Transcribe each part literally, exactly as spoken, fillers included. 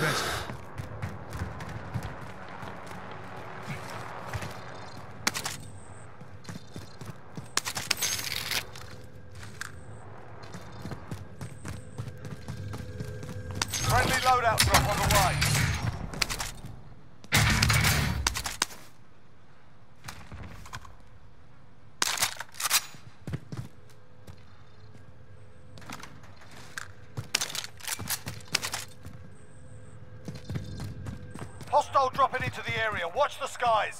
better. Friendly loadout drop on the way. Hostile dropping into the area. Watch the skies.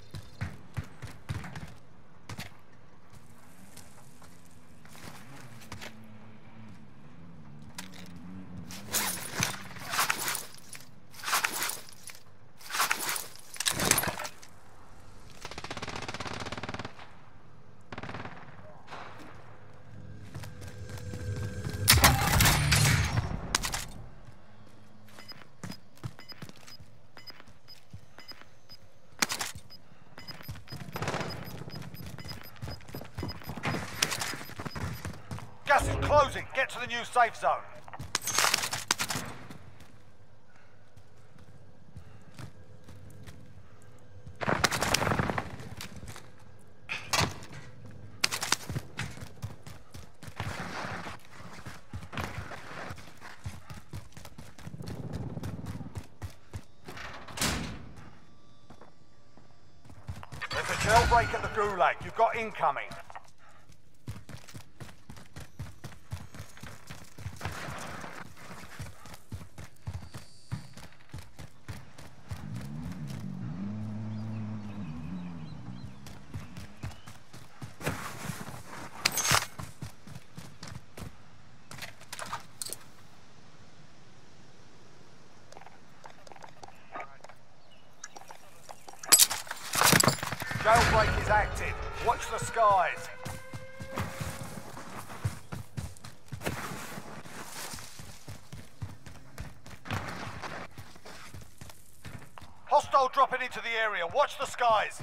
Gas is closing. Get to the new safe zone. There's a jailbreak at the Gulag. You've got incoming. Jailbreak is active. Watch the skies. Hostile dropping into the area. Watch the skies.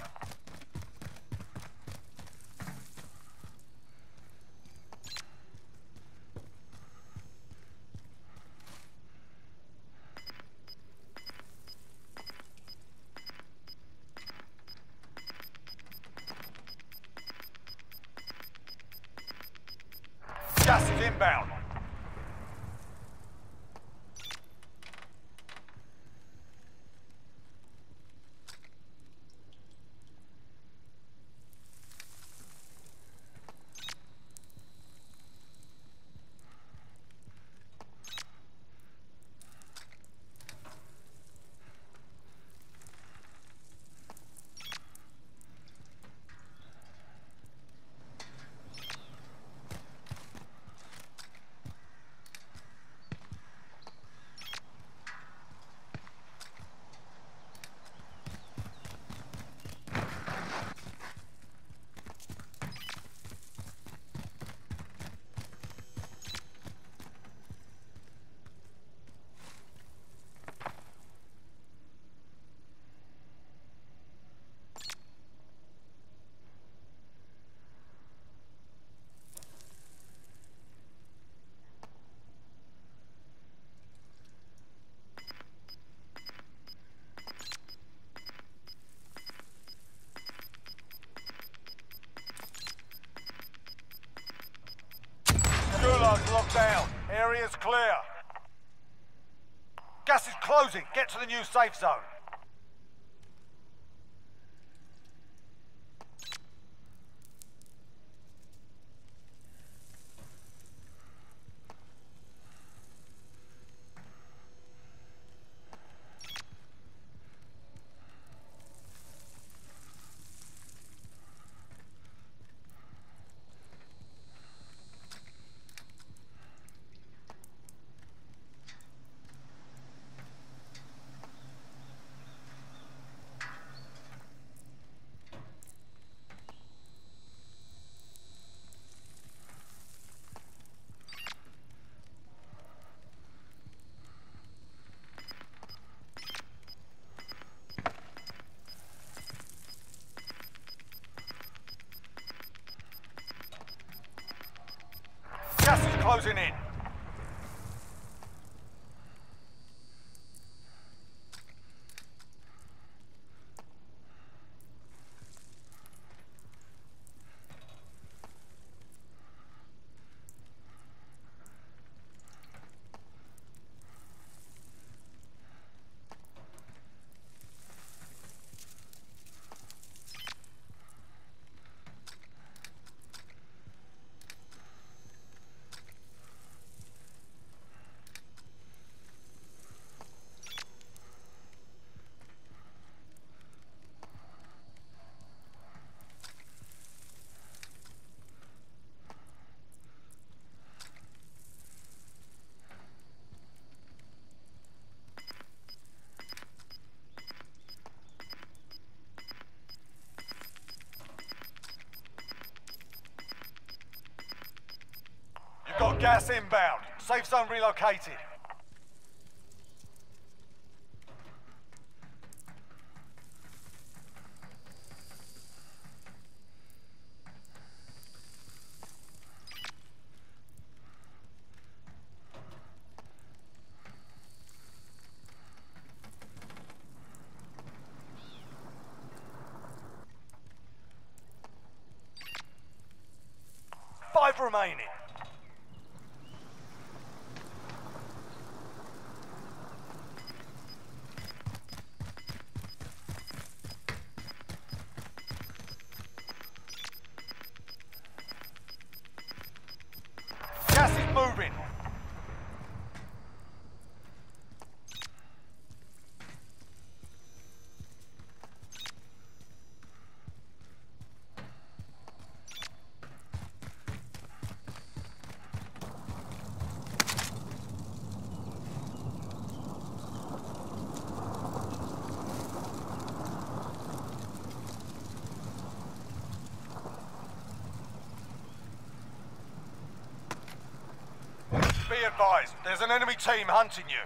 Gas is inbound. Gulag's locked down. Area's clear. Gas is closing. Get to the new safe zone. Gas is closing in. Got gas inbound. Safe zone relocated. Five remaining. Gas is moving. Be advised, there's an enemy team hunting you.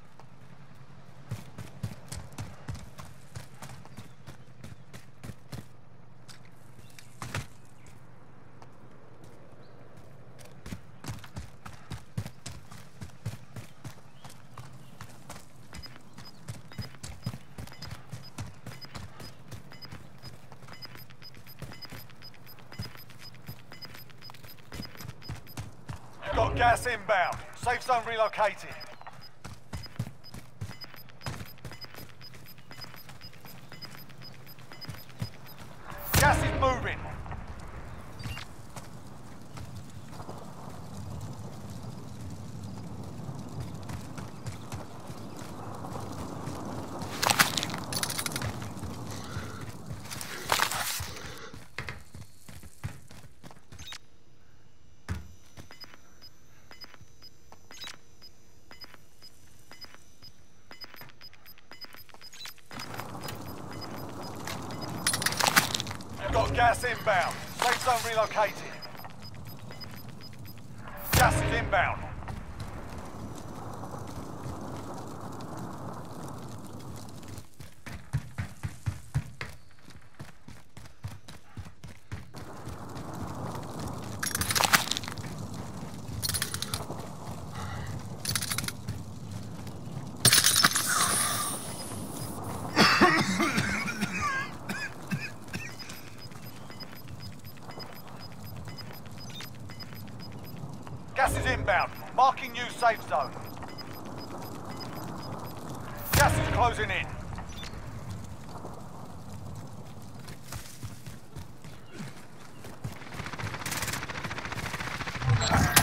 Got gas inbound. Safe zone relocated. Gas is moving. Got gas inbound. Safe zone relocated. Gas is inbound. Gas is inbound. Marking new safe zone. Gas is closing in.